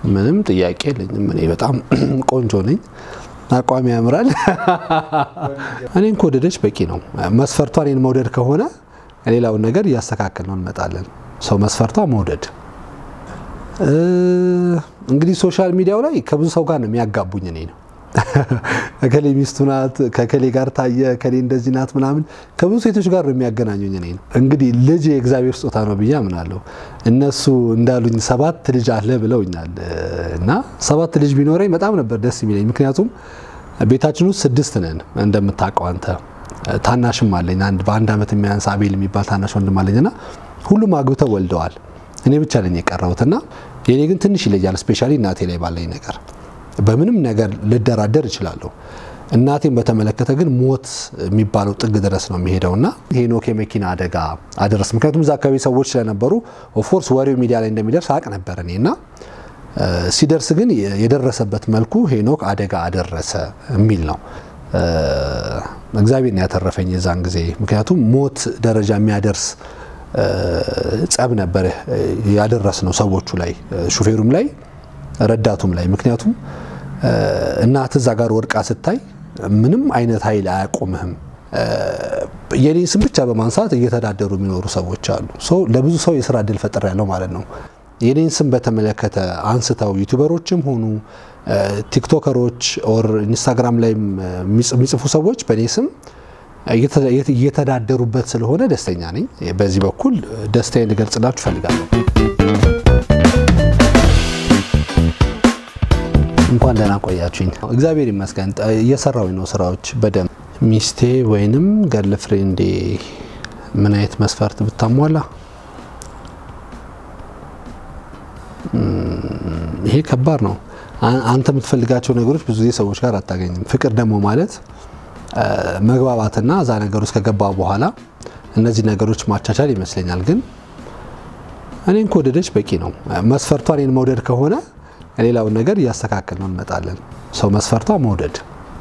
ምንም ጥያቄ የለኝም እኔ በጣም ቆንጆ ነኝ አቋም ያምራል እኔን ኮደደች በቂ ነው መስፈርቷ እኔን መውደድ ከሆነ ሌላው ነገር ያስተካክልነው እንመጣለን ሰው መስፈርቷ መውደድ እንግዲህ ሶሻል ሚዲያው ላይ ከብዙ ሰው ጋር ነው የሚያጋቡኝ እኔ ነው ከከሌ ሚስቱ ናት ከከሌ ጋር ታየ ከሌ እንደዚህ ናት ምናምን ከብዙ ሴቶች ጋር ነው የሚያገናኙኝ እኔ ነው እንግዲህ ልጅ የእግዚአብሔር ስጦታ ነው ብዬ አምናለሁ እነሱ እንዳሉኝ 7 ልጅ አለ ብለውኛል እና 7 ልጅ ቢኖረኝ በጣም ነበር ደስ የሚለኝ ምክንያቱም ቤታችን ውስጥ 6 ነን እንደምታውቀው አንተ ታናሽም አለኝ በአንድ አመት የሚያንስ አቤል የሚባል ታናሽ ወንድም አለኝና ሁሉም አግብተው ወልደዋል እኔ ብቻ ነኝ የቀረሁትና የኔ ግን ትንሽ ይለያል ስፔሻሊ እናቴ ላይ ባለኝ ነገር በምንም ነገር ልደራደር ይችላል እናቴን በተመለከተ ግን ሞት የሚባለው ጥግ ድረስ ነው የሚሄደውና ሄኖክ የመኪና አደጋ አደረስ ምክንያቱም ዛካዊ ሰዎች ስለነበሩ ኦፍ ኮርስ ወሬው ሚዲያ ላይ እንደሚደርስ አቅ ነበር እኔና ሲደርስ ግን የደረሰበት መልኩ ሄኖክ አደጋ አደረሰ የሚል ነው እግዚአብሔር ያተረፈኝ የዛን ጊዜ ምክንያቱም ሞት ደረጃ የሚያደርስ ጸብ ነበር ያደረስነው ሰዎቹ ላይ ሹፌሩም ላይ ረዳቱም ላይ ምክንያቱም እናት እዛ ጋር ወርቃ ስታይ ምንም አይነት ኃይል አያቆምህም የኔን ስም ብቻ በማንሳት እየተዳደሩ የሚኖሩ ሰዎች አሉ ሶ ለብዙ ሰው የሥራ እድል ፈጥር ያለው ማለት ነው የኔን ስም በተመለከተ አንስተው ዩቲዩበሮችም ሆኑ ቲክቶከሮች ኦር ኢንስታግራም ላይ የሚጽፉ ሰዎች በኔ ስም እየተዳደሩበት ስለሆነ ደስተኛ ነኝ በዚህ በኩል ደስታዬን ልገልጽላችሁ ፈልጋለሁ እንኳን ደህና ቆያችሁኝ እግዚአብሔር ይመስገን እየሰራው ነው ስራዎች በደም ሚስቴ ወይንም ገርል ፍሬንዴ ምን አይነት መስፈርት ብታሟላ ይሄ ከባድ ነው አንተ የምትፈልጋቸው ነገሮች ብዙ ጊዜ ሰዎች ጋር አታገኝም ፍቅር ደግሞ ማለት መግባባትና ዛ ነገሮች ከገባ በኋላ እነዚህ ነገሮች ማቻቻል ይመስለኛል ግን እኔን ኮደደች በቂ ነው መስፈርቷ እኔን መውደድ ከሆነ ሌላው ነገር ያስተካክልነው እንመጣለን ሰው መስፈርቷ መውደድ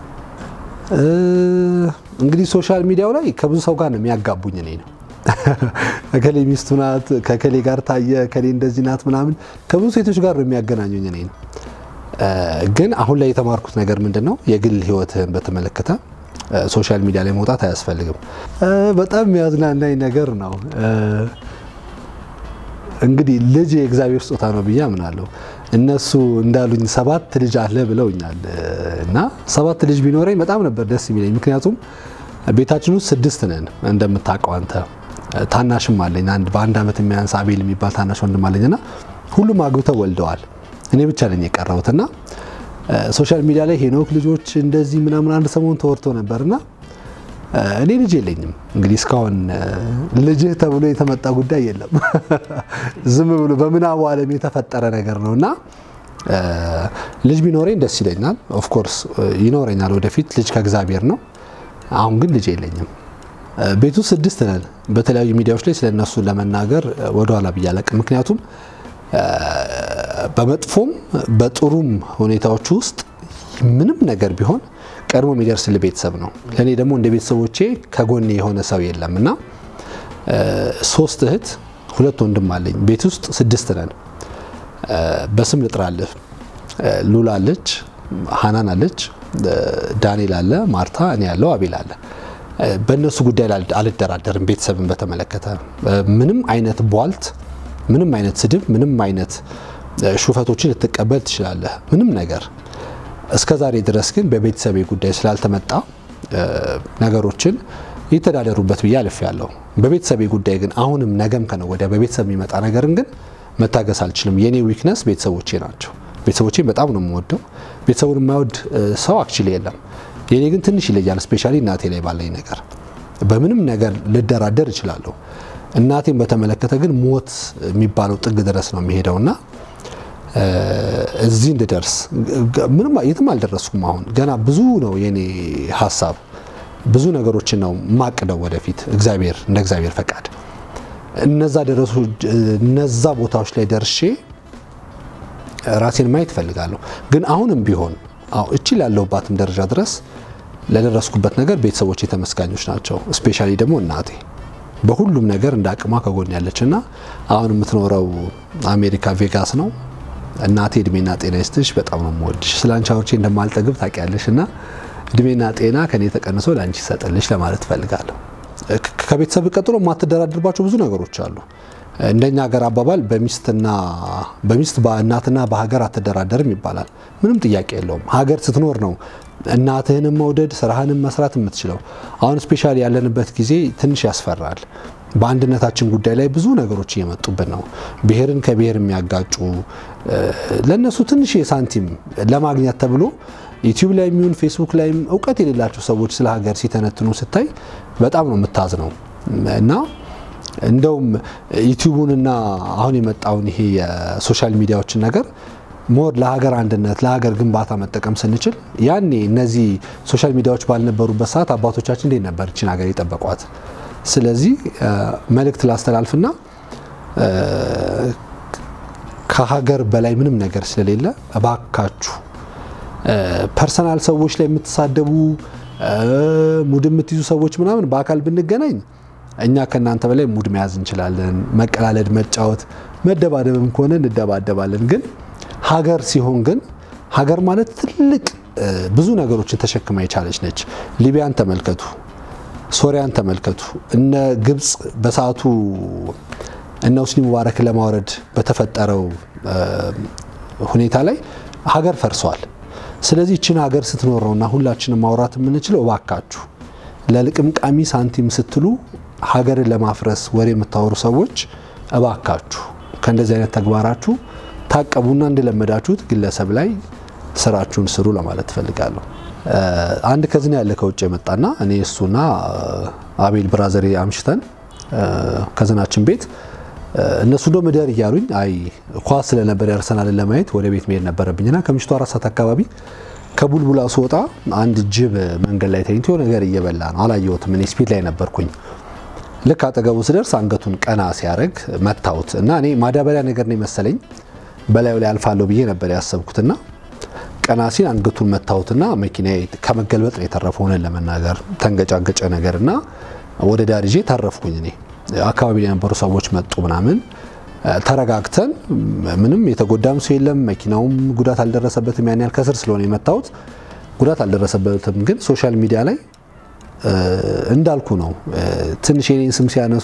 እንግዲህ ሶሻል ሚዲያው ላይ ከብዙ ሰው ጋር ነው የሚያጋቡኝ እኔ ነው ከከሌ ሚስቱ ናት ከከሌ ጋር ታየ ከሌ እንደዚህ ናት ምናምን ከብዙ ሴቶች ጋር ነው የሚያገናኙኝ እኔ ነው ግን አሁን ላይ የተማርኩት ነገር ምንድነው የግል ህይወትህን በተመለከተ ሶሻል ሚዲያ ላይ መውጣት አያስፈልግም በጣም የሚያዝናናኝ ነገር ነው እንግዲህ ልጅ የእግዚአብሔር ስጦታ ነው ብዬ አምናለሁ እነሱ እንዳሉኝ 7 ልጅ አለ ብለውኛል እና 7 ልጅ ቢኖረኝ በጣም ነበር ደስ የሚለኝ ምክንያቱም ቤታችን ውስጥ 6 ነን እንደምታውቀው አንተ ታናሽም አለኝ በአንድ አመት የሚያንስ አቤል የሚባል ታናሽ ወንድም አለኝና ሁሉም አግብተው ወልደዋል እኔ ብቻ ነኝ የቀረሁትና ሶሻል ሚዲያ ላይ ሄኖክ ልጆች እንደዚህ ምናምን አንድ ሰሞን ተወርቶ ነበርና እኔ ልጅ የለኝም እንግዲህ እስካሁን ልጅ ተብሎ የተመጣ ጉዳይ የለም ዝም ብሎ በመናው ዓለም የተፈጠረ ነገር ነውና ልጅ ቢኖረኝ ደስ ይለኛል ኦፍ ኮርስ ይኖረኛል ወደፊት ልጅ ከእግዚአብሔር ነው አሁን ግን ልጅ የለኝም ቤቱ 6 ነን በተለያዩ ሚዲያዎች ላይ ስለነሱ ለመናገር ወደ ኋላ ብያለቅ ምክንያቱም በመጥፎም በጥሩም ሁኔታዎች ውስጥ ምንም ነገር ቢሆን ቀርሞ የሚደርስል ቤተሰብ ነው ለኔ ደግሞ እንደ ቤተሰቦቼ ከጎኔ የሆነ ሰው የለምና 3 እህት 2 ወንድም አለኝ ቤት ውስጥ 6 ነን በስም ልጥራለህ ሉላ አለች ሃናን አለች ዳንኤል አለ ማርታ እኔ ያለው አቤል አለ በእነሱ ጉዳይ ላይ አልደራደርም ቤተሰብን በተመለከተ ምንም አይነት ቧልት ምንም አይነት ስድብ ምንም አይነት ሹፈቶችን ልትቀበል ትችላለህ ምንም ነገር እስከዛሬ ድረስ ግን በቤተሰቤ ጉዳይ ስላልተመጣ ነገሮችን ይተዳደሩበት ብዬ አልፌያለሁ በቤተሰቤ ጉዳይ ግን አሁንም ነገም ከነው ወደ በቤተሰብ የሚመጣ ነገርን ግን መታገስ አልችልም የኔ ዊክነስ ቤተሰቦቼ ናቸው ቤተሰቦቼን በጣም ነው የምወደው ቤተሰቡን የማይወድ ሰው አክቹሊ የለም የኔ ግን ትንሽ ይለያል ስፔሻሊ እናቴ ላይ ባለኝ ነገር በምንም ነገር ልደራደር ይችላል እናቴን በተመለከተ ግን ሞት የሚባለው ጥግ ድረስ ነው የሚሄደውና እዚህ እንደደርስ ምንም የትም አልደረስኩም አሁን ገና ብዙ ነው የኔ ሐሳብ ብዙ ነገሮችን ነው ማቅደው ወደፊት እግዚአብሔር እንደ እግዚአብሔር ፈቃድ እነዛ ቦታዎች ላይ ደርሼ ራሴን ማየት ፈልጋለሁ ግን አሁንም ቢሆን እቺ ያለውባትም ደረጃ ድረስ ለደረስኩበት ነገር ቤተሰቦቼ ተመስጋኞች ናቸው ስፔሻሊ ደግሞ እናቴ በሁሉም ነገር እንዳቅማ ከጎን ያለችና አሁን የምትኖረው አሜሪካ ቬጋስ ነው እናቴ እድሜና ጤና ይስጥሽ በጣም ነው የምወድሽ ስላንቺ አውርቼ እንደማልጠግብ ታውቂያለሽና እድሜና ጤና ከኔ ተቀንሶ ላንቺ ይሰጥልሽ ለማለት ፈልጋለሁ ከቤተሰብ ቀጥሎ ማትደራደርባቸው ብዙ ነገሮች አሉ እንደኛ ሀገር አባባል በሚስት በእናትና በሀገር አትደራደርም ይባላል ምንም ጥያቄ የለውም ሀገር ስትኖር ነው እናትህንም መውደድ ስራህንም መስራት የምትችለው አሁን ስፔሻሊ ያለንበት ጊዜ ትንሽ ያስፈራል በአንድነታችን ጉዳይ ላይ ብዙ ነገሮች እየመጡብን ነው ብሔርን ከብሔር የሚያጋጩ ለነሱ ትንሽ የሳንቲም ለማግኘት ተብሎ ዩቲዩብ ላይ የሚሆን ፌስቡክ ላይ ዕውቀት የሌላቸው ሰዎች ስለ ሀገር ሲተነትኑ ስታይ በጣም ነው የምታዝነው እና እንደውም ዩቲዩብንና አሁን የመጣውን ይሄ የሶሻል ሚዲያዎችን ነገር ሞር ለሀገር አንድነት ለሀገር ግንባታ መጠቀም ስንችል ያኔ እነዚህ ሶሻል ሚዲያዎች ባልነበሩበት ሰዓት አባቶቻችን እንዴት ነበር እቺን ሀገር የጠበቋት ስለዚህ መልእክት ላስተላልፍና ከሀገር በላይ ምንም ነገር ስለሌለ እባካችሁ ፐርሰናል ሰዎች ላይ የምትሳደቡ ሙድ የምትይዙ ሰዎች ምናምን በአካል ብንገናኝ እኛ ከናንተ በላይ ሙድ መያዝ እንችላለን መቀላለድ መጫወት መደባደብም ከሆነ እንደባደባለን ግን ሀገር ሲሆን ግን ሀገር ማለት ትልቅ ብዙ ነገሮችን ተሸክማ የቻለች ነች ሊቢያን ተመልከቱ ሶሪያን ተመልከቱ እነ ግብጽ በሰዓቱ እነ ሁስኒ ሙባረክ ለማውረድ በተፈጠረው ሁኔታ ላይ ሀገር ፈርሷል ስለዚህ እቺን ሀገር ስትኖርና ሁላችንም ማውራት የምንችለው እባካችሁ ለልቅምቃሚ ሳንቲም ስትሉ ሀገርን ለማፍረስ ወሬ የምታወሩ ሰዎች እባካችሁ ከእንደዚህ አይነት ተግባራችሁ ታቀቡና እንደለመዳችሁት ግለሰብ ላይ ስራችሁን ስሩ ለማለት ፈልጋለሁ አንድ ከዝና ያለ ከውጭ የመጣና እኔ እሱና አቤል ብራዘር አምሽተን ከዝናችን ቤት እነሱ ዶ መደር ይያሉኝ አይ ኳስ ስለነበር ያርሰናል ለማየት ወደ ቤት መሄድ ነበርብኝና ከምሽቱ 4 ሰዓት አካባቢ ከቡልቡላ ስወጣ አንድ ጅብ መንገድ ላይ ተኝቶ ነገር እየበላ ነው አላየሁትም እኔ ስፒድ ላይ ነበርኩኝ ልክ አጠገቡ ስደርስ አንገቱን ቀና ሲያረግ መታውት እና እኔ ማዳበሪያ ነገር ነው መሰለኝ በላዩ ላይ አልፋለሁ ብዬ ነበር ያሰብኩትና ቀናሲን አንገቱን መታውትና መኪናዬ ከመገልበጥ ነው የተረፈው ሆነ ለመናገር ተንገጫገጨ ነገርና ወደ ዳርጄ ተረፍኩኝ እኔ አካባቢ ላይ የነበሩ ሰዎች መጡ ምናምን ተረጋግተን ምንም የተጎዳም ሰው የለም መኪናውም ጉዳት አልደረሰበትም ያን ያህል ከስር ስለሆነ የመታውት ጉዳት አልደረሰበትም ግን ሶሻል ሚዲያ ላይ እንዳልኩ ነው ትንሽ የኔን ስም ሲያነሱ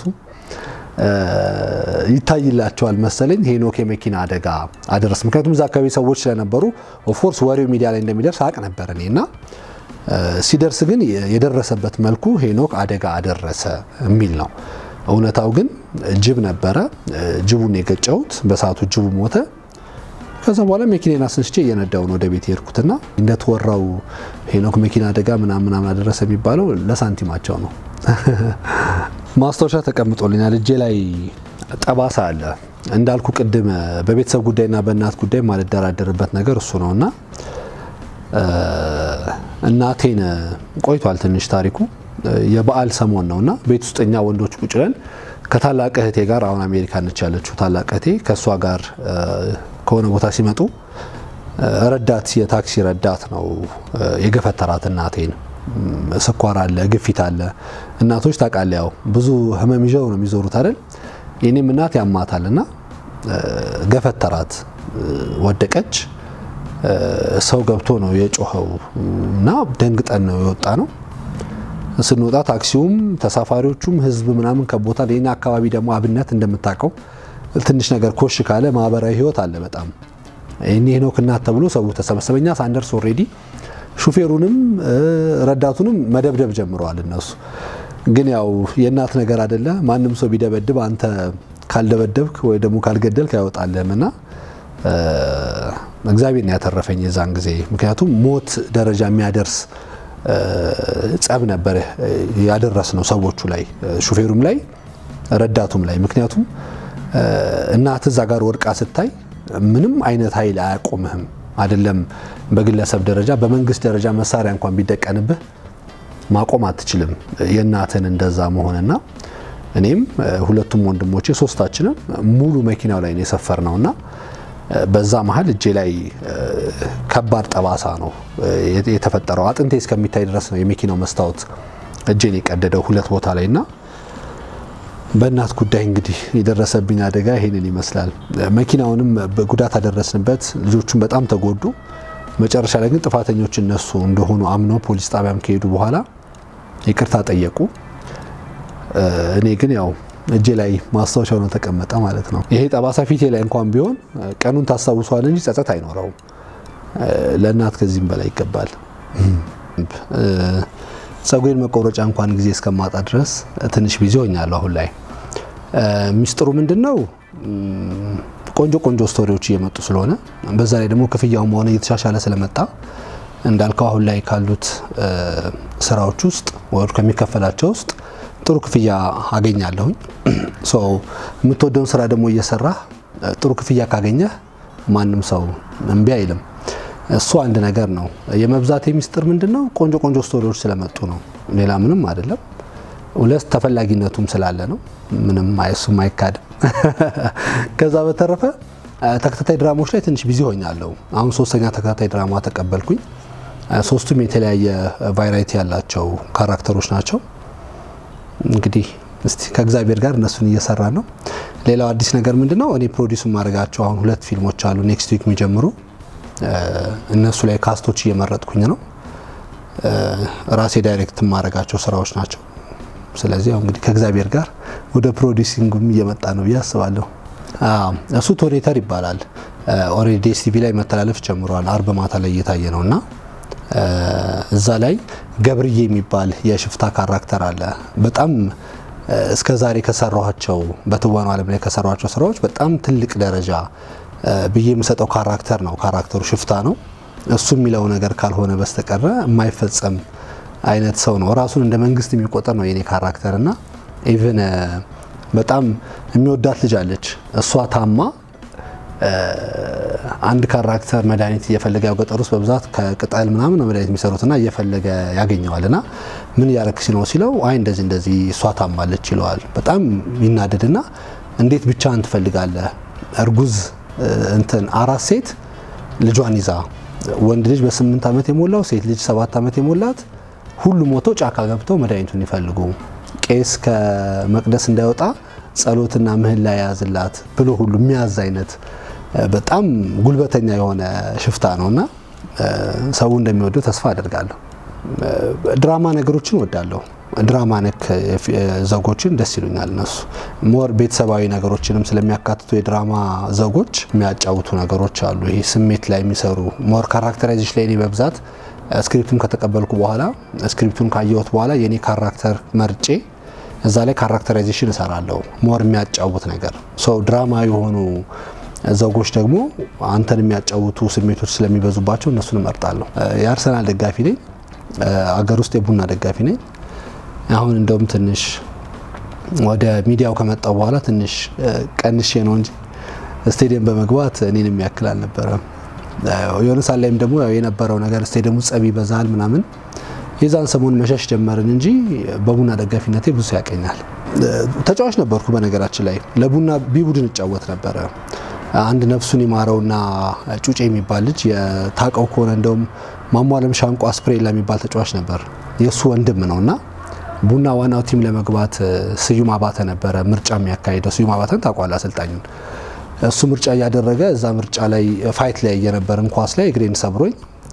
ይታይላቸዋል መሰለኝ ሄኖክ የመኪና አደጋ አደረሰ ምክንያቱም እዛ አካባቢ ሰዎች ስለነበሩ ኦፍ ኮርስ ወሬው ሚዲያ ላይ እንደሚደርስ አቅ ነበር እኔና ሲደርስ ግን የደረሰበት መልኩ ሄኖክ አደጋ አደረሰ የሚል ነው እውነታው ግን ጅብ ነበረ ጅቡን የገጨውት በሰዓቱ ጅቡ ሞተ ከዛ በኋላ መኪናና አስነስቼ እየነዳው ነው ወደ ቤት የርኩትና እንደተወራው ሄኖክ መኪና አደጋ ምናምን አደረሰ የሚባለው ለሳንቲማቸው ነው ማስታወሻ ተቀምጦልኛል እጄ ላይ ጠባሳ አለ እንዳልኩ ቅድም በቤተሰብ ጉዳይና በእናት ጉዳይ ማለት ደራደርበት ነገር እሱ ነውና እናቴን ቆይቷል ትንሽ ታሪኩ የበዓል ሰሞን ነውና ቤት ውስጥኛ ወንዶች ቁጭለን ከታላቅ እህቴ ጋር አሁን አሜሪካ ነች ያለችው ታላቅ እህቴ ከሷ ጋር ከሆነ ቦታ ሲመጡ ረዳት የታክሲ ረዳት ነው የገፈተራት እናቴን ስኳር አለ ግፊት አለ እናቶች ታቃለው ብዙ ህመም ይዘው ነው የሚዞሩት አይደል የኔም እናት ያማታልና ገፈተራት ወደቀች ሰው ገብቶ ነው የጮኸውና ደንግጠን ነው የወጣ ነው ስንወጣ ታክሲውም ተሳፋሪዎቹም ህዝብ ምናምን ከቦታ ለኛ አካባቢ ደግሞ አብነት እንደምታቀው ትንሽ ነገር ኮሽ ካለ ማህበራዊ ህይወት አለ በጣም እኔ ሄኖክ እናት ተብሎ ሰው ተሰበሰበኛ ሳንደርስ ኦሬዲ ሹፌሩንም ረዳቱንም መደብደብ ጀምረዋል እነሱ ግን ያው የእናት ነገር አይደለ ማንንም ሰው ቢደበድብ አንተ ካልደበደብክ ወይ ደግሞ ካልገደልክ ያወጣልህና እግዚአብሔር ያተረፈኝ የዛን ጊዜ ምክንያቱም ሞት ደረጃ የሚያደርስ ጸብ ነበር ያደረስነው ሰዎቹ ላይ ሹፌሩም ላይ ረዳቱም ላይ ምክንያቱም እናት እዛ ጋር ወርቃ ስታይ ምንም አይነት ኃይል አያቆምህም አይደለም በግለሰብ ደረጃ በመንግስት ደረጃ መሳሪያ እንኳን ቢደቀንብህ ማቆም አትችልም የእናትን እንደዛ መሆንና እኔም ሁለቱም ወንድሞቼ ሶስታችንም ሙሉ መኪናው ላይ ነው የሰፈርነውና በዛ መሃል እጄ ላይ ከባድ ጠባሳ ነው የተፈጠረው አጥንቴ እስከሚታይ ድረስ ነው የመኪናው መስታወት እጄን የቀደደው ሁለት ቦታ ላይና በእናት ጉዳይ እንግዲህ የደረሰብኝ አደጋ ይሄንን ይመስላል። መኪናውንም በጉዳት አደረስንበት። ልጆቹም በጣም ተጎዱ። መጨረሻ ላይ ግን ጥፋተኞች እነሱ እንደሆኑ አምነው ፖሊስ ጣቢያም ከሄዱ በኋላ ይቅርታ ጠየቁ። እኔ ግን ያው እጄ ላይ ማስታወሻው ነው ተቀመጠ ማለት ነው። ይሄ ጠባሳ ፊቴ ላይ እንኳን ቢሆን ቀኑን ታስታውሷል እንጂ ጸጸት አይኖረውም። ለእናት ከዚህም በላይ ይገባል። ጸጉሬን መቆረጫ እንኳን ጊዜ እስከማጣ ድረስ ትንሽ ቢዚ ሆኛለሁ አሁን ላይ። ሚስጥሩ ምንድነው? ቆንጆ ስቶሪዎች እየመጡ ስለሆነ በዛ ላይ ደግሞ ክፍያው ሆነ እየተሻሻለ ስለመጣ እንዳልከው አሁን ላይ ካሉት ስራዎች ውስጥ ወር ከሚከፈላቸው ውስጥ ጥሩ ክፍያ አገኛለሁ። ሶ የምትወደውን ስራ ደግሞ እየሰራ ጥሩ ክፍያ ካገኘህ ማንም ሰው እምቢ አይልም። እሱ አንድ ነገር ነው። የመብዛት ሚስጥር ምንድነው? ቆንጆ ስቶሪዎች ስለመጡ ነው። ሌላ ምንም አይደለም። ሁለት ተፈላጊነቱም ስላለ ነው። ምንም አይሱም አይካድም። ከዛ በተረፈ ተከታታይ ድራማዎች ላይ ትንሽ ቢዚ ሆኛለሁ። አሁን ሶስተኛ ተከታታይ ድራማ ተቀበልኩኝ። ሶስቱም የተለያየ ቫራይቲ ያላቸው ካራክተሮች ናቸው። እንግዲህ እስቲ ከእግዚአብሔር ጋር እነሱን እየሰራ ነው። ሌላው አዲስ ነገር ምንድነው? እኔ ፕሮዲዩስ ማድረጋቸው አሁን 2 ፊልሞች አሉ ኔክስት ዊክ የሚጀምሩ። እነሱ ላይ ካስቶች እየመረጥኩኝ ነው። ራሴ ዳይሬክት ማድረጋቸው ስራዎች ናቸው። ስለዚህ አሁን እንግዲህ ከእግዚአብሔር ጋር ወደ ፕሮዲዩሲንግም እየመጣ ነው ያስባለሁ። እሱ ቶኔተር ይባላል። ኦሬዲ ዲኤስቲቪ ላይ መተላለፍ ጀምሯል። አርብ ማታ ላይ እየታየ ነውና እዛ ላይ ገብርዬ የሚባል የሽፍታ ካራክተር አለ። በጣም እስከዛሬ ከሰራኋቸው በትወናው ዓለም ላይ ከሰራኋቸው ስራዎች በጣም ትልቅ ደረጃ ብዬ የምሰጠው ካራክተር ነው። ካራክተሩ ሽፍታ ነው። እሱ የሚለው ነገር ካልሆነ በስተቀር የማይፈጸም አይነት ሰው ነው። ራሱን እንደ መንግስት የሚቆጠር ነው የኔ ካራክተርና ኢቭን በጣም የሚወዳት ልጅ አለች። እሷ ታማ አንድ ካራክተር መድኃኒት እየፈለገ ያው ገጠር ውስጥ በብዛት ከቅጠል ምናምን ነው መድኃኒት የሚሰሩትና እየፈለገ ያገኘዋልና ምን ያረክስ ነው ሲለው አይ እንደዚህ እሷ ታማለች ይለዋል። በጣም ይናደድና እንዴት ብቻህን ትፈልጋለህ? እርጉዝ እንትን አራት ሴት ልጇን ይዛ ወንድ ልጅ በ8 ዓመት የሞላው ሴት ልጅ 7 ዓመት የሞላት ሁሉ ሞቶ ጫካ ገብተው መድኃኒቱን ይፈልጉ ቄስ ከመቅደስ እንዳይወጣ ጸሎትና ምህላ ያዝላት ብሎ ሁሉ የሚያዝ አይነት በጣም ጉልበተኛ የሆነ ሽፍታ ነውና ሰው እንደሚወደው ተስፋ አደርጋለሁ። ድራማ ነገሮችን ወዳለሁ። ድራማ ነክ ዘጎችን ደስ ይሉኛል። እነሱ ሞር ቤተሰባዊ ነገሮችንም ስለሚያካትቱ የድራማ ዘጎች የሚያጫውቱ ነገሮች አሉ። ይሄ ስሜት ላይ የሚሰሩ ሞር ካራክተራይዜሽን ላይ በብዛት ስክሪፕቱን ከተቀበልኩ በኋላ ስክሪፕቱን ካየሁት በኋላ የኔ ካራክተር መርጬ እዛ ላይ ካራክተራይዜሽን እሰራለሁ። ሞር የሚያጫውት ነገር ሶ ድራማ የሆኑ ዘጎች ደግሞ አንተን የሚያጫውቱ ስሜቶች ስለሚበዙባቸው እነሱን እመርጣለሁ። የአርሰናል ደጋፊ ነኝ። አገር ውስጥ የቡና ደጋፊ ነኝ። አሁን እንደውም ትንሽ ወደ ሚዲያው ከመጣው በኋላ ትንሽ ቀንሼ ነው እንጂ ስቴዲየም በመግባት እኔን የሚያክል አልነበረም። የሆነ ሳላይም ደግሞ የነበረው ነገር ስቴዲየሙ ጸብ ይበዛል ምናምን የዛን ሰሞን መሸሽ ጀመርን እንጂ በቡና ደጋፊነቴ ብዙ ያቀኛል። ተጫዋች ነበርኩ በነገራችን ላይ ለቡና ቢ ቡድን እጫወት ነበር። አንድ ነፍሱን ይማረውና ጩጬ የሚባል ልጅ የታቀው ከሆነ እንደውም ማሟለም ሻንቋ ስፕሬላ የሚባል ተጫዋች ነበር። የሱ ወንድም ነውና ቡና ዋናው ቲም ለመግባት ስዩም አባተ ነበር ምርጫ የሚያካሂደው። ስዩም አባተን ታቋላ አሰልጣኙን እሱ ምርጫ ያደረገ እዛ ምርጫ ላይ ፋይት ላይ የነበረን ኳስ ላይ እግሬን ሰብሮኝ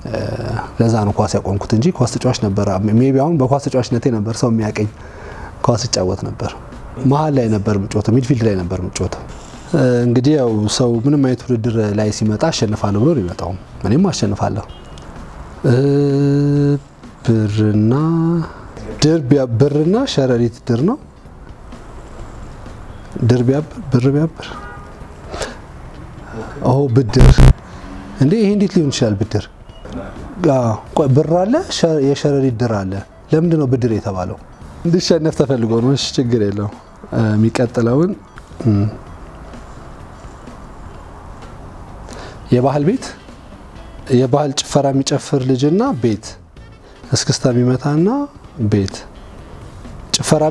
ለዛ ነው ኳስ ያቆምኩት እንጂ ኳስ ተጫዋች ነበር። ሜቢ አሁን በኳስ ተጫዋችነቴ ነበር ሰው የሚያቀኝ። ኳስ ይጫወት ነበር። መሃል ላይ ነበር ምጮተው፣ ሚድፊልድ ላይ ነበር ምጮተው። እንግዲህ ያው ሰው ምንም አይነት ውድድር ላይ ሲመጣ አሸንፋለሁ ብሎ ነው የሚመጣው። እኔም አሸንፋለሁ። ብርና ሸረሪት ድር ነው። ድር ቢያብር ብር ቢያብር ብድር እንዴ! ይሄ እንዴት ሊሆን ይችላል? ብድር ብር አለ፣ የሸረሪት ድር አለ። ለምንድን ነው ብድር የተባለው? እንድሸነፍ ተፈልጎ ነው። እሺ ችግር የለው። የሚቀጥለውን የባህል ቤት የባህል ጭፈራ የሚጨፍር ልጅና ቤት እስክስታ የሚመታና ቤት ጭፈራ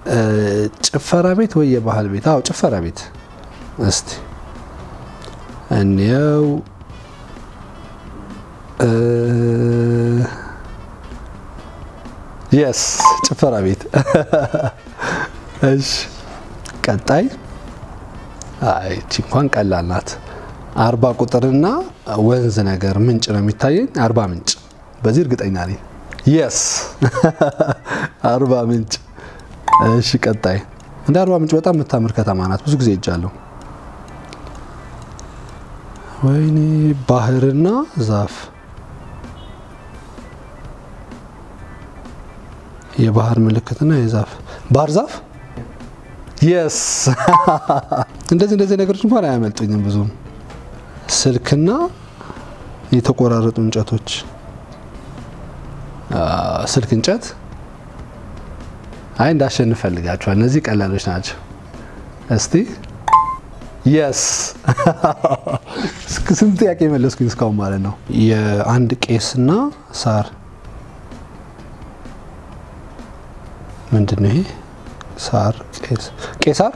ቤት ወይ የባህል ቤት? አዎ ጭፈራ ቤት። እስቲ እንየው። የስ ጭፈራ ቤት። እሺ ቀጣይ እቺ እንኳን ቀላል ናት 40 ቁጥርና ወንዝ ነገር ምንጭ ነው የሚታየኝ 40 ምንጭ በዚህ እርግጠኛ ነኝ yes 40 ምንጭ እሺ ቀጣይ እንደ 40 ምንጭ በጣም የምታምር ከተማ ናት ብዙ ጊዜ ሄጃለሁ ወይኔ ባህርና ዛፍ የባህር ምልክትና የዛፍ ባህር ዛፍ yes እንደዚህ ነገሮች እንኳን አያመልጡኝም ብዙ ስልክና የተቆራረጡ እንጨቶች ስልክ እንጨት አይ እንዳሸንፍ ፈልጋቸዋል እነዚህ ቀላሎች ናቸው እስቲ yes ስንት ጥያቄ መለስኩኝ እስካሁን ማለት ነው የአንድ ቄስና ሳር ምንድነው ይሄ ሳር ቄሳር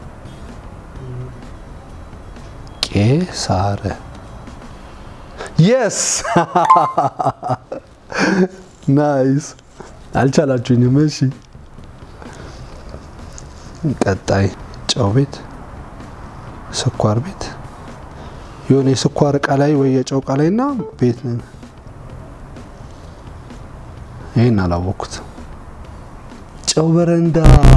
ቄሳር yes ናይስ አልቻላችሁኝም እሺ ቀጣይ ጨው ቤት ስኳር ቤት የሆነ የስኳር ዕቃ ላይ ወይ የጨው ዕቃ ላይና ቤት ነው ይሄን አላወኩት ጨው በረንዳ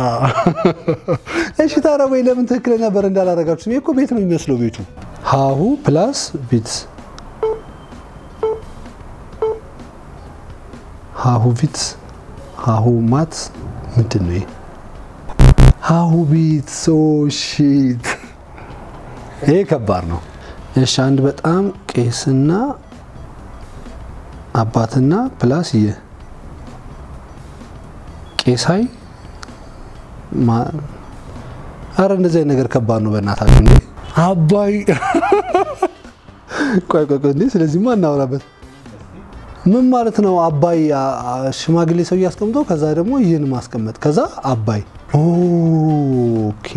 እሺ ታዲያ ወይ ለምን ትክክለኛ በረንዳ አላረጋችሁም ይሄ እኮ ቤት ነው የሚመስለው ቤቱ ሃሁ ፕላስ ቢት ሃሁ ቢት ሃሁ ማት ምንድነው ሃሁ ቢት ሶ ሺት ይሄ ከባድ ነው እሺ አንድ በጣም ቄስና አባትና ፕላስ ቄሳይ አረ እንደዚህ ነገር ከባድ ነው በእናታችሁ እንዴ አባይ ቆይ እንዴ ስለዚህ ማን እናወራበት ምን ማለት ነው አባይ ሽማግሌ ሰው ያስቀምጠው ከዛ ደግሞ ይሄን ማስቀመጥ ከዛ አባይ ኦኬ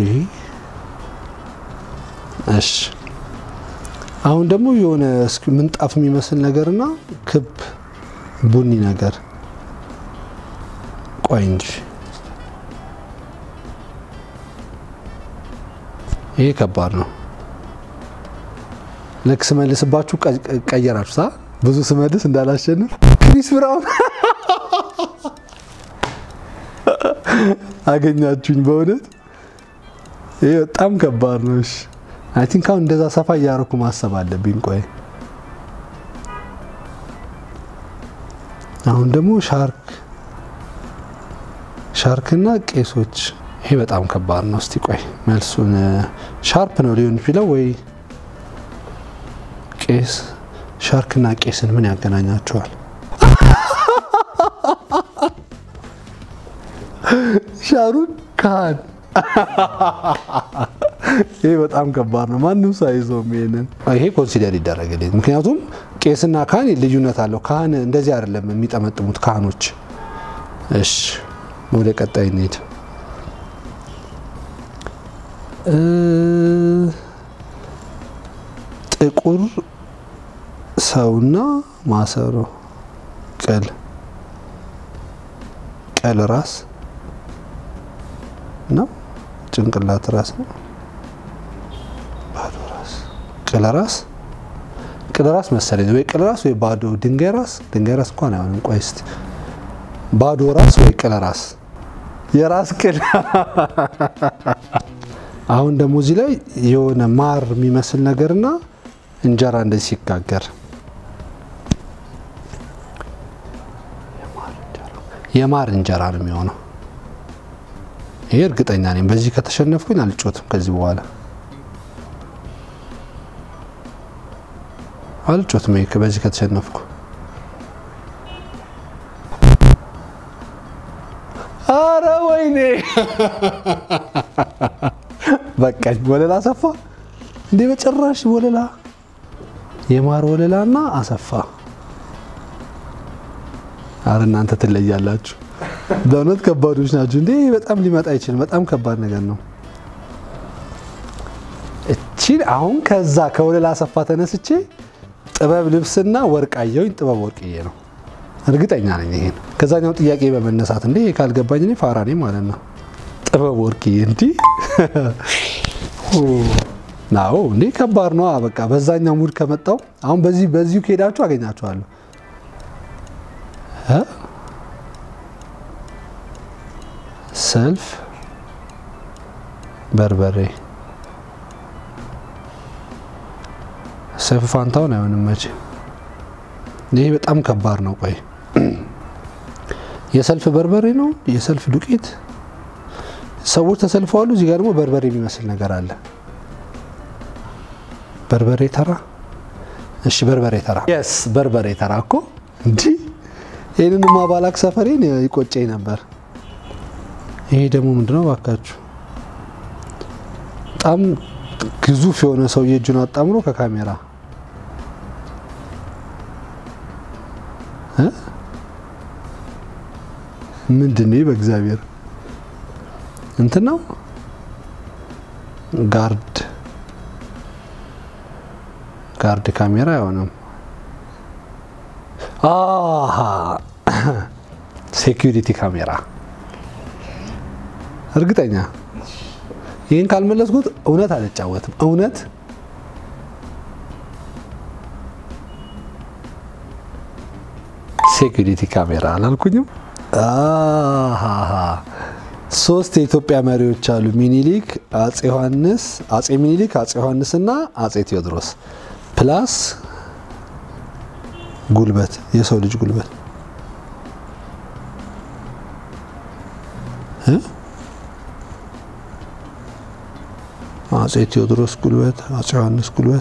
እሺ አሁን ደግሞ የሆነ ምንጣፍ የሚመስል ነገርና ክብ ቡኒ ነገር ቆይ እንጂ ይሄ ከባድ ነው ለክ ስመልስባችሁ ቀየራችሁታ ብዙ ስመልስ እንዳላሸንፍ ክሪስ ብራውን አገኛችሁኝ በእውነት ይሄ በጣም ከባድ ነው እሺ አይ ቲንክ አሁን እንደዛ ሰፋ ያረኩ ማሰብ አለብኝ ቆይ አሁን ደግሞ ሻርክና ቄሶች ይሄ በጣም ከባድ ነው እስቲ ቆይ መልሱን ሻርፕ ነው ሊሆን ይችላል ወይ ቄስ ሻርክና ቄስን ምን ያገናኛቸዋል ሻሩክ ካን ይሄ በጣም ከባድ ነው ማንንም ሳይዘው የሚሄንን ይሄ ኮንሲደር ይደረግልኝ ምክንያቱም ቄስና ካህን ልዩነት አለው ካህን እንደዚህ አይደለም የሚጠመጥሙት ካህኖች እሺ ወደ ቀጣይ እንሂድ ጥቁር ሰውና ማሰሮ ቀል ራስ ነው ጭንቅላት ራስ ነው ባዶ ራስ ቅል ራስ መሰለኝ ወይ ቅል ራስ ወይ ባዶ ድንጋይ ራስ እንኳን አይሆንም ቆይ እስቲ ባዶ ራስ ወይ ቅል ራስ የራስ ቅል አሁን ደግሞ እዚህ ላይ የሆነ ማር የሚመስል ነገርና እንጀራ እንደዚህ ሲጋገር የማር እንጀራ ነው የሚሆነው ይሄ እርግጠኛ ነኝ በዚህ ከተሸነፍኩኝ አልጮትም ከዚህ በኋላ አልጮትም ይሄ በዚህ ከተሸነፍኩ አረ ወይኔ በቃኝ ወለላ አሰፋ እንዴ በጭራሽ ወለላ የማር ወለላና አሰፋ አረ እናንተ ትለያላችሁ በእውነት ከባዶች ናችሁ እንዴ በጣም ሊመጣ አይችልም በጣም ከባድ ነገር ነው እቺ አሁን ከዛ ከወለላ አሰፋ ተነስቼ ጥበብ ልብስና ወርቃየው ጥበብ ወርቅዬ ነው እርግጠኛ ነኝ ይሄን ከዛኛው ጥያቄ በመነሳት እንዴ ካልገባኝ እኔ ፋራ ነኝ ማለት ነው ጥበብ ወርቅዬ እንዴ ናው እንዴ ከባድ ነው በቃ በዛኛው ሙድ ከመጣው አሁን በዚሁ ከሄዳችሁ አገኛችኋለሁ ሰልፍ በርበሬ ሰይፉ ፋንታውን አይሆንም መቼ ይሄ በጣም ከባድ ነው ቆይ የሰልፍ በርበሬ ነው የሰልፍ ዱቄት ሰዎች ተሰልፈዋል እዚህ ጋር ደግሞ በርበሬ የሚመስል ነገር አለ በርበሬ ተራ እሺ በርበሬ ተራ yes በርበሬ ተራ እኮ እንዴ ይሄንንማ ባላክ ሰፈሬን ይቆጨኝ ነበር ይሄ ደግሞ ምንድነው ባካችሁ በጣም ግዙፍ የሆነ ሰው የእጁን አጣምሮ ከካሜራ ምንድነው በእግዚአብሔር እንት ነው ጋርድ ካሜራ አይሆንም ሴኩሪቲ ካሜራ እርግጠኛ ይሄን ካልመለስኩት እውነት አልጫወትም እውነት ሴኩሪቲ ካሜራ አላልኩኝም ሶስት የኢትዮጵያ መሪዎች አሉ ሚኒሊክ አጼ ዮሐንስ አጼ ሚኒሊክ አጼ ዮሐንስና አጼ ቴዎድሮስ ፕላስ ጉልበት የሰው ልጅ ጉልበት አጼ ቴዎድሮስ ጉልበት አጼ ዮሐንስ ጉልበት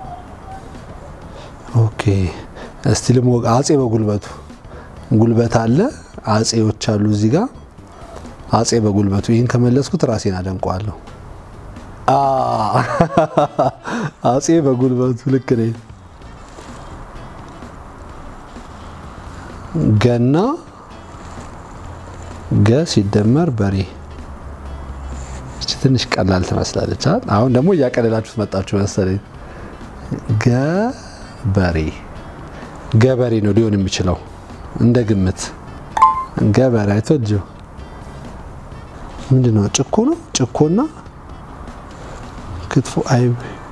ኦኬ እስቲ ልሞቅ አጼ በጉልበቱ ጉልበት አለ አጼዎች አሉ እዚህ ጋር አጼ በጉልበቱ ይሄን ከመለስኩት ራሴን አደንቀዋለሁ አጼ በጉልበቱ ልክ ነኝ ገና ገ ሲደመር በሬ እቺ ትንሽ ቀላል ትመስላለች አሁን ደግሞ ያቀለላችሁት መጣችሁ መሰለኝ ገበሬ ነው ሊሆን የሚችለው እንደ ግምት ገበሬ አይቶልጆ ምንድነው ጭኮ ነው ጭኮና ክትፎ አይብ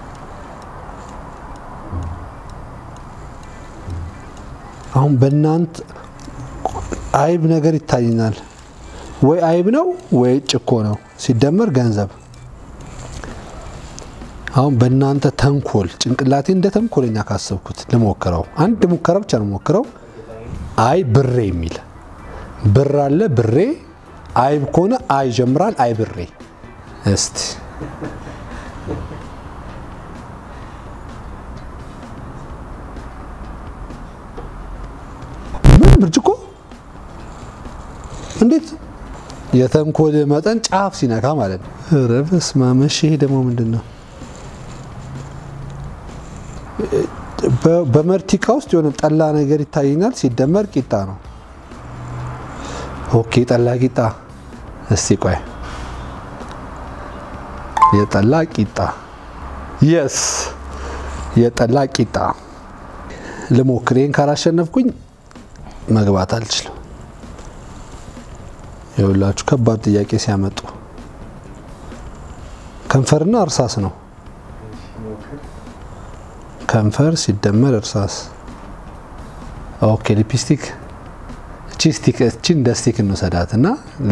አሁን በእናንተ አይብ ነገር ይታየኛል ወይ አይብ ነው ወይ ጭኮ ነው ሲደመር ገንዘብ አሁን በእናንተ ተንኮል ጭንቅላቴ እንደ ተንኮለኛ ካሰብኩት ለሞከረው አንድ ሙከራ ብቻ ነው ሞከረው አይ ብሬ የሚል ብር አለ ብሬ አይብ ኮነ አይ ጀምራል አይ ብሬ እስቲ ምን ብርጭቆ እንዴት የተንኮል መጠን ጫፍ ሲነካ ማለት ነው ረበስ ማመሽ ይሄ ደግሞ ምንድነው በመርቲካ ውስጥ የሆነ ጠላ ነገር ይታየኛል ሲደመር ቂጣ ነው ኦኬ ጠላ ቂጣ እስቲ ቆይ የጠላ ቂጣ yes የጠላ ቂጣ ለሞክሬን ካላሸነፍኩኝ መግባት አልችልም ይኸውላችሁ ከባድ ጥያቄ ሲያመጡ ከንፈርና እርሳስ ነው ከንፈር ሲደመር እርሳስ ኦኬ ሊፕስቲክ ቺስቲክ እቺን ደስቲክ እንሰዳትና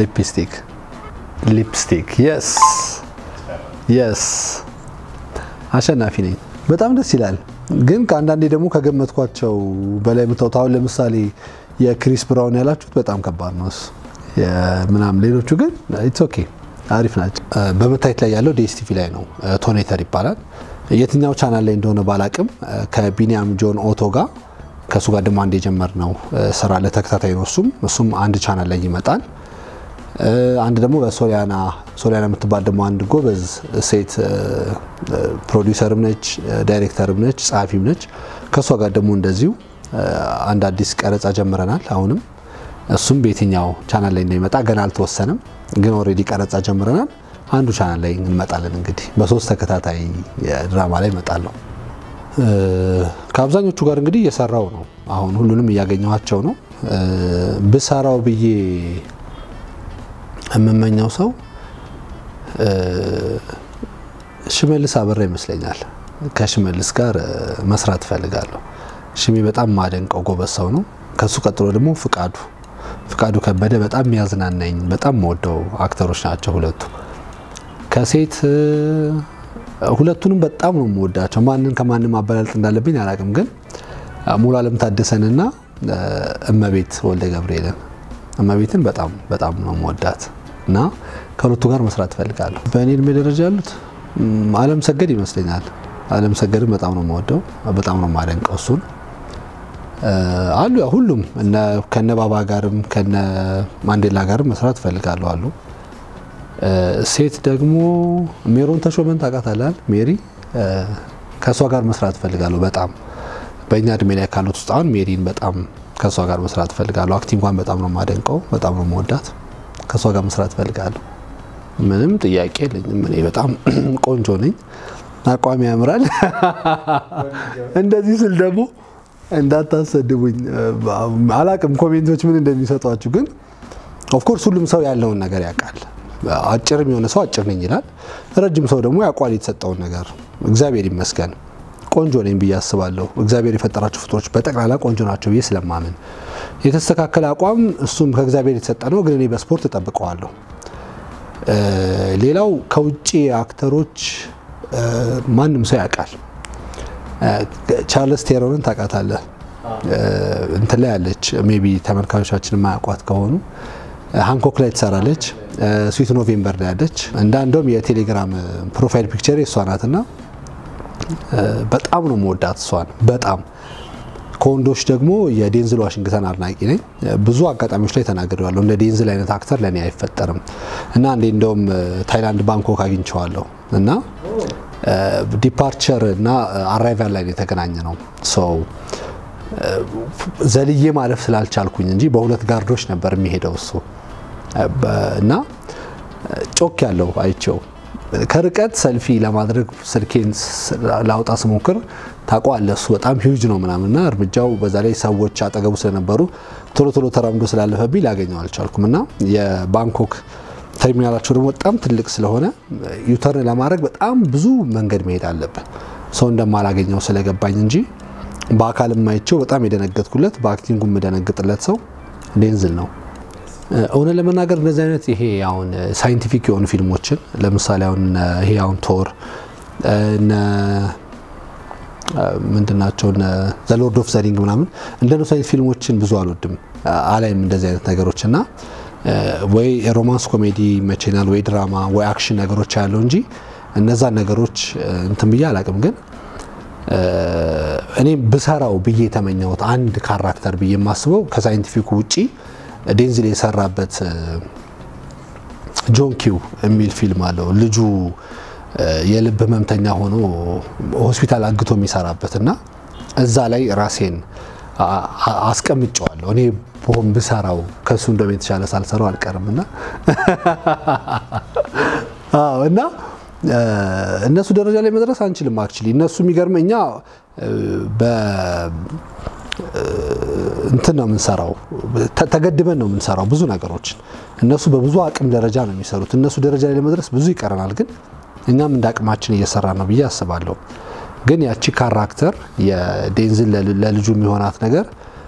ሊፕስቲክ yes አሸናፊ ነኝ በጣም ደስ ይላል ግን ከአንዳንዴ ደግሞ ከገመትኳቸው በላይ መተውታው ለምሳሌ የክሪስ ብራውን ያላችሁት በጣም ከባድ ነው የምናም ሌሎቹ ግን ኢትስ ኦኬ አሪፍ ናቸው በመታየት ላይ ያለው ዲኤስቲቪ ላይ ነው ቶኔተር ይባላል የትኛው ቻናል ላይ እንደሆነ ባላቅም ከቢኒያም ጆን ኦቶ ጋር ከሱ ጋር ደግሞ አንድ የጀመርነው ስራ ለተከታታይ ነው እሱም አንድ ቻናል ላይ ይመጣል አንድ ደግሞ በሶሊያና የምትባል ደግሞ አንድ ጎበዝ ሴት ፕሮዲዩሰርም ነች ዳይሬክተርም ነች ጻፊም ነች ከሷ ጋር ደግሞ እንደዚሁ አንድ አዲስ ቀረጻ ጀምረናል አሁንም እሱም በየትኛው ቻናል ላይ እንደሚመጣ ገና አልተወሰነም ግን ኦሬዲ ቀረጻ ጀምረናል አንዱ ቻናል ላይ እንመጣለን እንግዲህ በሶስት ተከታታይ ድራማ ላይ እመጣለሁ ከአብዛኞቹ ጋር እንግዲህ እየሰራው ነው አሁን ሁሉንም እያገኘዋቸው ነው ብሰራው ብዬ እመመኛው ሰው ሽመልስ አበራ ይመስለኛል ከሽመልስ ጋር መስራት ፈልጋለሁ ሽሜ በጣም ማደንቀው ጎበዝ ሰው ነው ከሱ ቀጥሎ ደግሞ ፍቃዱ ከበደ በጣም የሚያዝናናኝ በጣም ወደው አክተሮች ናቸው ሁለቱ ከሴት ሁለቱንም በጣም ነው የምወዳቸው ማንን ከማንም አበላልጥ እንዳለብኝ አላቅም ግን ሙሉ ዓለም ታደሰንና እመቤት ወልደ ገብርኤልን እመቤትን በጣም ነው የምወዳት እና ከሁለቱ ጋር መስራት ፈልጋለሁ በእኔ እድሜ ደረጃ ያሉት ዓለም ሰገድ ይመስለኛል ዓለም ሰገድ በጣም ነው የምወደው በጣም ነው ማደንቀው እሱን አሉ ሁሉም እና ከነባባ ጋርም ከነ ማንዴላ ጋርም መስራት ፈልጋለሁ አሉ ሴት ደግሞ ሜሮን ተሾመን ታውቃታለህ ሜሪ ከሷ ጋር መስራት ፈልጋለሁ በጣም በእኛ እድሜ ላይ ካሉት ውስጥ አሁን ሜሪን በጣም ከሷ ጋር መስራት ፈልጋለሁ አክቲንጓን በጣም ነው ማደንቀው በጣም ነው የምወዳት ከሷ ጋር መስራት ፈልጋለሁ ምንም ጥያቄ የለኝም እኔ በጣም ቆንጆ ነኝ አቋም ያምራል እንደዚህ ስል ደግሞ እንዳታሰድቡኝ አላቅም ኮሜንቶች ምን እንደሚሰጧችሁ ግን ኦፍ ኮርስ ሁሉም ሰው ያለውን ነገር ያውቃል አጭርም የሆነ ሰው አጭር ነኝ ይላል ረጅም ሰው ደግሞ ያቋል የተሰጠውን ነገር እግዚአብሔር ይመስገን ቆንጆ ነኝ ብዬ አስባለሁ እግዚአብሔር የፈጠራቸው ፍጥሮች በጠቅላላ ቆንጆ ናቸው ብዬ ስለማመን የተስተካከለ አቋም እሱም ከእግዚአብሔር የተሰጠ ነው ግን እኔ በስፖርት ተጠብቀዋለሁ ሌላው ከውጪ አክተሮች ማንም ሰው ያውቃል ቻርልስ ቴሮንን ታውቃታለህ እንት ላይ ያለች ሜቢ ተመልካቾቻችን ማያውቋት ከሆኑ ሃንኮክ ላይ ትሰራለች ስዊት ኖቬምበር ላይ ያለች እንደውም የቴሌግራም ፕሮፋይል ፒክቸር እሷ ናትና በጣም ነው የምወዳት እሷን በጣም ከወንዶች ደግሞ የዴንዝል ዋሽንግተን አድናቂ ነኝ ብዙ አጋጣሚዎች ላይ ተናግሬዋለሁ እንደ ዴንዝል አይነት አክተር ለኔ አይፈጠርም እና እንደውም ታይላንድ ባንኮክ አግኝቼዋለሁ እና ዲፓርቸር እና አራይቫል ላይ የተገናኘ ነው ሶ ዘልዬ ማለፍ ስላልቻልኩኝ እንጂ በሁለት ጋርዶች ነበር የሚሄደው እሱ እና ጮክ ያለው አይቼው ከርቀት ሰልፊ ለማድረግ ስልኬን ላውጣ ስሞክር ታቋለህ እሱ በጣም ሂውጅ ነው ምናምንና እርምጃው በዛ ላይ ሰዎች አጠገቡ ስለነበሩ ቶሎ ተራምዶ ስላለፈብኝ ላገኘው አልቻልኩምና የባንኮክ ተርሚናላቸው ደግሞ በጣም ትልቅ ስለሆነ ዩተርን ለማድረግ በጣም ብዙ መንገድ መሄድ አለበት ሰው እንደማላገኘው ስለገባኝ እንጂ በአካል ማይቸው በጣም የደነገጥኩለት በአክቲንጉም የደነገጥለት ሰው ዴንዝል ነው እውነት ለመናገር እንደዚህ አይነት ይሄ አሁን ሳይንቲፊክ የሆኑ ፊልሞችን ለምሳሌ አሁን ይሄ አሁን ቶር እና ምንድናቸው እና ዘ ሎርድ ኦፍ ዘ ሪንግ ምናምን እንደነሱ አይነት ፊልሞችን ብዙ አልወድም አላይም እንደዚህ አይነት ነገሮችና ወይ ሮማንስ ኮሜዲ መቼናል ወይ ድራማ ወይ አክሽን ነገሮች ያለው እንጂ እነዛ ነገሮች እንትን ብዬ አላቅም ግን እኔ በሰራው ብዬ ተመኘሁት አንድ ካራክተር ብዬ ማስበው ከሳይንቲፊኩ ውጪ ዴንዝል የሰራበት ጆን ኪው የሚል ፊልም አለው ልጁ የልብ ህመምተኛ ሆኖ ሆስፒታል አግቶ የሚሰራበትና እዛ ላይ ራሴን አስቀምጫለሁ እኔ ቦም በሰራው ከሱ እንደም የተሻለ ሳልሰራው አልቀርምና እና እነሱ ደረጃ ላይ መድረስ አንችልም አክቹሊ እነሱ የሚገርመኛ በ እንትን ነው የምንሰራው ተገድበን ነው የምንሰራው ብዙ ነገሮች እነሱ በብዙ አቅም ደረጃ ነው የሚሰሩት እነሱ ደረጃ ላይ ለመድረስ ብዙ ይቀርናል ግን እኛም እንዳቅማችን እየሰራን ነው ብዬ አስባለሁ ግን ያቺ ካራክተር የዴንዝል ለልጁ የሚሆናት ነገር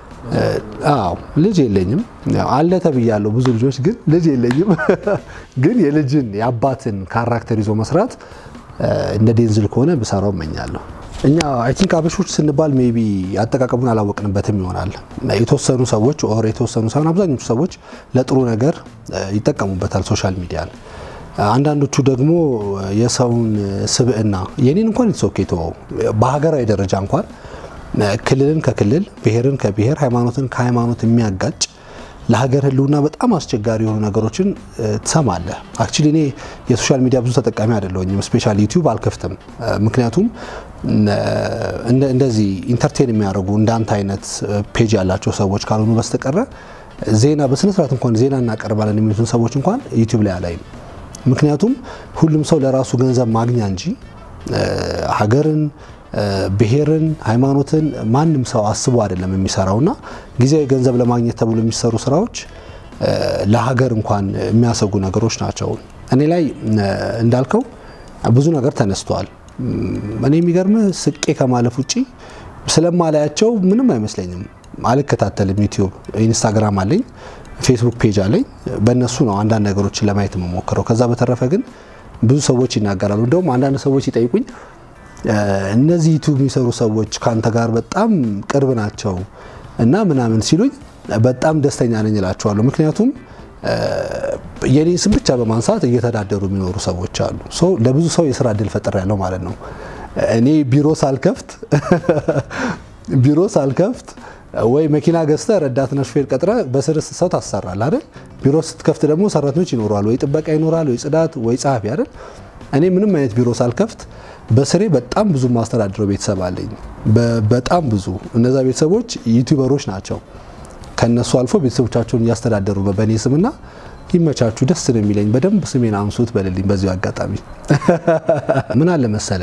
ልጅ የለኝም አለ ተብያለሁ ብዙ ልጆች ግን ልጅ የለኝም ግን የልጅን ያባትን ካራክተር ይዞ መስራት እንደ ዴንዝል ከሆነ በሰራው መኛለሁ እኛ አይ ቲንክ አበሾች ስንባል ሜቢ አጠቃቀሙን አላወቅንበትም ይሆናል የተወሰኑ ሰዎች ኦር የተወሰኑ ሳይሆን አብዛኞቹ ሰዎች ለጥሩ ነገር ይጠቀሙበታል ሶሻል ሚዲያን አንዳንዶቹ ደግሞ የሰውን ስብዕና የኔን እንኳን ኢትሶኬቶ በሀገራዊ ደረጃ እንኳን ክልልን ከክልል ብሔርን ከብሔር ሃይማኖትን ከሃይማኖት የሚያጋጭ ለሀገር ህልውና በጣም አስቸጋሪ የሆኑ ነገሮችን ተሰማለህ አክቹሊ እኔ የሶሻል ሚዲያ ብዙ ተጠቃሚ አይደለሁኝም ስፔሻሊ ዩቲዩብ አልከፍትም ምክንያቱም እንደዚህ ኢንተርቴን የሚያደርጉ እንዳንተ አይነት ፔጅ ያላቸው ሰዎች ካልሆኑ በስተቀር ዜና በስነ ስርዓት እንኳን ዜና እናቀርባለን የሚሉትን ሰዎች እንኳን ዩቲዩብ ላይ አላይም ምክንያቱም ሁሉም ሰው ለራሱ ገንዘብ ማግኛ እንጂ ሀገርን ብሔርን ሃይማኖትን ማንም ሰው አስቦ አይደለም የሚሰራውና ጊዜያዊ ገንዘብ ለማግኘት ተብሎ የሚሰሩ ስራዎች ለሀገር እንኳን የሚያሰጉ ነገሮች ናቸው እኔ ላይ እንዳልከው ብዙ ነገር ተነስቷል እኔ የሚገርም ስቄ ከማለፍ ውጪ ስለማላያቸው ምንም አይመስለኝም አልከታተልም ዩቲዩብ ኢንስታግራም አለኝ ፌስቡክ ፔጅ አለኝ በእነሱ ነው አንዳንድ ነገሮችን ለማየት መሞከረው ከዛ በተረፈ ግን ብዙ ሰዎች ይናገራሉ እንደውም አንዳንድ ሰዎች ይጠይቁኝ እነዚህ ዩቲዩብ የሚሰሩ ሰዎች ካንተ ጋር በጣም ቅርብ ናቸው እና ምናምን ሲሉኝ በጣም ደስተኛ ነኝ እላቸዋለሁ ምክንያቱም የኔን ስም ብቻ በማንሳት እየተዳደሩ የሚኖሩ ሰዎች አሉ ሶ ለብዙ ሰው የሥራ እድል ፈጥር ያለው ማለት ነው እኔ ቢሮ ሳልከፍት ወይ መኪና ገዝተ ረዳትና ሹፌር ቀጥረ በስርስ ሰው ታሰራል አይደል ቢሮ ስትከፍት ደግሞ ሰራተኞች ይኖራሉ ወይ ጥበቃ ይኖራሉ ወይ ጽዳት ወይ ጻፊ አይደል እኔ ምንም አይነት ቢሮ ሳልከፍት በስሬ በጣም ብዙ ማስተዳደር ቤተሰብ አለኝ በጣም ብዙ እነዛ ቤተሰቦች ዩቲዩበሮች ናቸው ከነሱ አልፎ ቤተሰቦቻቸውን ያስተዳደሩ በበኔ ስምና ይመቻቹ ደስ ነው የሚለኝ በደንብ ስሜን አንሱት በልልኝ በዚሁ አጋጣሚ ምን አለ መሰለ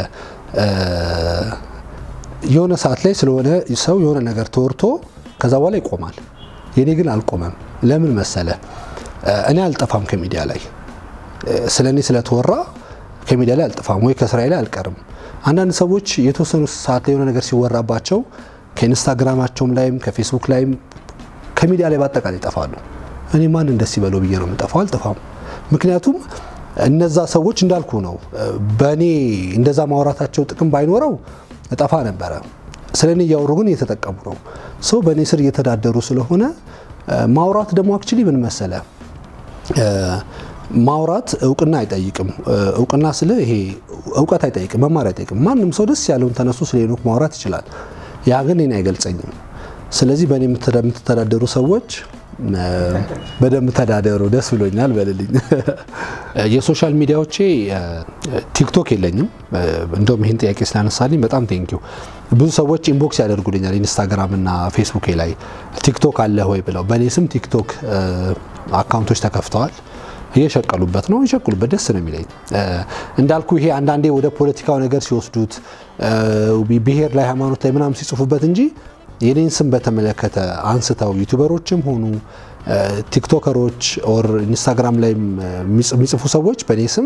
የሆነ ሰዓት ላይ ስለሆነ ሰው የሆነ ነገር ተወርቶ ከዛ በኋላ ይቆማል የኔ ግን አልቆመም ለምን መሰለ እኔ አልጠፋም ከሚዲያ ላይ ስለኔ ስለተወራ ከሚዲያ ላይ አልጠፋም ወይ ከስራዬ ላይ አልቀርም አንዳንድ ሰዎች የተወሰኑ ሰዓት ላይ የሆነ ነገር ሲወራባቸው ከኢንስታግራማቸውም ላይም ከፌስቡክ ላይም ከሚዲያ ላይ ባጠቃላይ ይጠፋሉ እኔ ማን እንደስ ይበለው ብዬ ነው የምጠፋው አልጠፋም ምክንያቱም እነዛ ሰዎች እንዳልኩ ነው በኔ እንደዛ ማውራታቸው ጥቅም ባይኖረው እጠፋ ነበር ስለኔ ያወሩ ግን እየተጠቀሙ ነው ሰው በኔ ስር እየተዳደሩ ስለሆነ ማውራት ደግሞ አክቹሊ ምን መሰለ ማውራት እውቅና አይጠይቅም እውቅና ስለ ይሄ እውቀት አይጠይቅም መማር አይጠይቅም ማንንም ሰው ደስ ያለውን ተነሱ ስለሄኖክ ማውራት ይችላል ያ ግን እኔን አይገልጸኝም ስለዚህ በኔ የምትተዳደሩ ሰዎች በደም ተዳደሩ ደስ ብሎኛል በልልኝ የሶሻል ሚዲያዎቼ ቲክቶክ የለኝም እንደውም ይሄን ጥያቄ ስላነሳልኝ በጣም ቴንኪው ብዙ ሰዎች ኢንቦክስ ያደርጉልኛል ኢንስታግራም እና ፌስቡክ ላይ ቲክቶክ አለ ሆይ ብለው በኔ ስም ቲክቶክ አካውንቶች ተከፍተዋል እየሸቀሉበት ነው ይሸቀሉበት ደስ ነው የሚለኝ እንዳልኩ ይሄ አንዳንዴ ወደ ፖለቲካው ነገር ሲወስዱት ብሄር ላይ ሃይማኖት ላይ ምናም ሲጽፉበት እንጂ የኔን ስም በተመለከተ አንስተው ዩቲዩበሮችም ሆኑ ቲክቶከሮች ኦር ኢንስታግራም ላይ የሚጽፉ ሰዎች በኔ ስም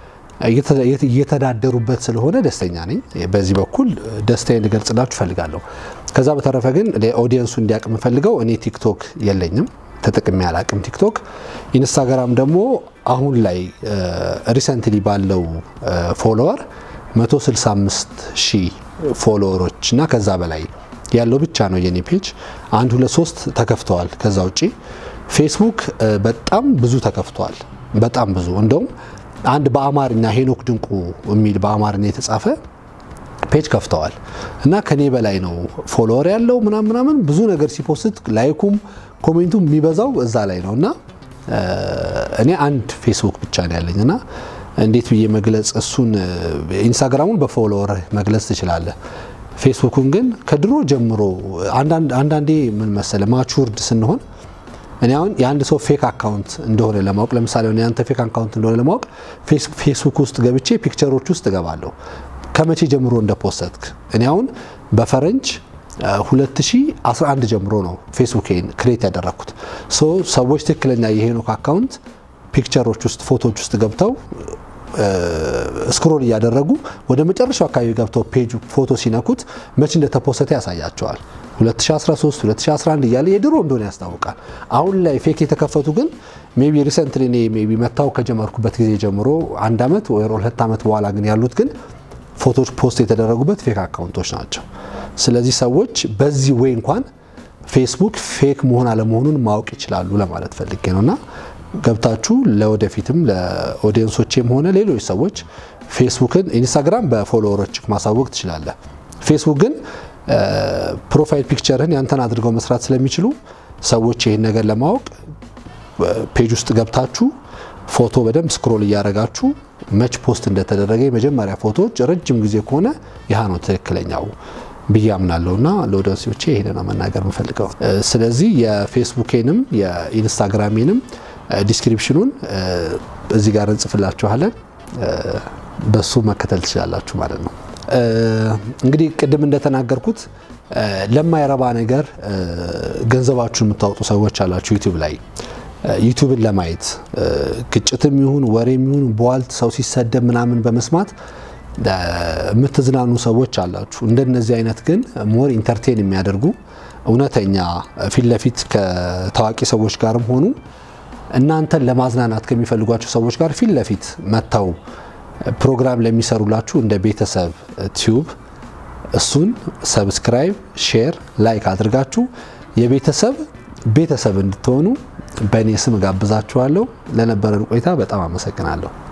እየተዳደሩበት ስለሆነ ደስተኛ ነኝ በዚህ በኩል ደስታዬን ልገልጽላችሁ ፈልጋለሁ ከዛ በተረፈ ግን ለኦዲየንሱ እንዲያቅም ፈልገው እኔ ቲክቶክ የለኝም ተጠቅሜ አላቅም ቲክቶክ ኢንስታግራም ደግሞ አሁን ላይ ሪሰንትሊ ባለው ፎሎወር 165000 ፎሎወሮች እና ከዛ በላይ ያለው ብቻ ነው የኔ ፔጅ 1 2 3 ተከፍተዋል ከዛ ውጪ ፌስቡክ በጣም ብዙ ተከፍተዋል በጣም ብዙ እንደውም አንድ በአማርኛ ሄኖክ ድንቁ የሚል በአማርኛ የተጻፈ ፔጅ ከፍተዋል እና ከኔ በላይ ነው ፎሎወር ያለው ምናምን ብዙ ነገር ሲፖስት ላይኩም ኮሜንቱም የሚበዛው እዛ ላይ ነውና እኔ አንድ ፌስቡክ ብቻ ነው ያለኝና እንዴት ብዬ መግለጽ እሱን ኢንስታግራሙን በፎሎወር መግለጽ ትችላለህ ፌስቡክን ግን ከድሮ ጀምሮ አንዳንዴ ምን መሰለ ማቹርድ ስንሆን እኔ አሁን የአንድ ሰው ፌክ አካውንት እንደሆነ ለማወቅ ለምሳሌ እኔ አንተ ፌክ አካውንት እንደሆነ ለማወቅ ፌስቡክ ውስጥ ገብቼ ፒክቸሮች ውስጥ ገባለሁ ከመቼ ጀምሮ እንደፖስትክ እኔ አሁን በፈረንጅ 2011 ጀምሮ ነው ፌስቡክን ክሬት ያደረኩት ሰዎች ትክክለኛ የሄኖክ አካውንት ፒክቸሮች ውስጥ ፎቶዎች ውስጥ ገብተው ስክሮል ያደረጉ ወደ መጨረሻው አካባቢ ገብተው ፔጅ ፎቶ ሲነኩት መቼ እንደተፖስተ ያሳያቸዋል 2013 2011 እያለ የድሮ እንደሆነ ያስታውቃል አሁን ላይ ፌክ የተከፈቱ ግን ሜቢ ሪሰንትሊ ሜቢ መታው ከጀመርኩበት ጊዜ ጀምሮ 1 አመት ወይ 2 አመት በኋላ ግን ያሉት ግን ፎቶዎች ፖስት የተደረጉበት ፌክ አካውንቶች ናቸው ስለዚህ ሰዎች በዚህ ወይ እንኳን ፌስቡክ ፌክ መሆን አለመሆኑን ማወቅ ይችላሉ ለማለት ፈልጌ ነውና ገብታችሁ ለወደፊትም ለኦዲየንሶቼም ሆነ ሌሎች ሰዎች ፌስቡክን ኢንስታግራም በፎሎወሮች ማሳወቅ ትችላለህ ፌስቡክ ግን ፕሮፋይል ፒክቸርን ያንተን አድርገው መስራት ስለሚችሉ ሰዎች ይሄን ነገር ለማወቅ ፔጅ ውስጥ ገብታችሁ ፎቶ በደንብ ስክሮል ያረጋችሁ መች ፖስት እንደተደረገ የመጀመሪያ ፎቶዎች ረጅም ጊዜ ከሆነ ያ ነው ትክክለኛው ብያምናለሁና ለኦዲየንሶቼ ይሄንን መናገር መፈልገው ስለዚህ የፌስቡክንም የኢንስታግራምንም ዲስክሪፕሽኑን እዚህ ጋር እንጽፍላችኋለን በሱ መከተል ትችላላችሁ ማለት ነው እንግዲህ ቅድም እንደተናገርኩት ለማይረባ ነገር ገንዘባችሁን የምታወጡ ሰዎች አላችሁ ዩቲዩብ ላይ ዩቲዩብን ለማየት ግጭትም ይሁን ወሬም ይሁን በዋልት ሰው ሲሰደብ ምናምን በመስማት የምትዝናኑ ሰዎች አላችሁ እንደነዚህ አይነት ግን ሞር ኢንተርቴን የሚያደርጉ እውነተኛ ፊት ለፊት ከታዋቂ ሰዎች ጋርም ሆኑ እናንተን ለማዝናናት ከሚፈልጓቸው ሰዎች ጋር ፊት ለፊት መታው ፕሮግራም ለሚሰሩላችሁ እንደ ቤተሰብ ቲዩብ እሱን ሰብስክራይብ ሼር ላይክ አድርጋችሁ የቤተሰብ እንድትሆኑ በእኔ ስም ጋብዛችኋለሁ ለነበረን ቆይታ በጣም አመሰግናለሁ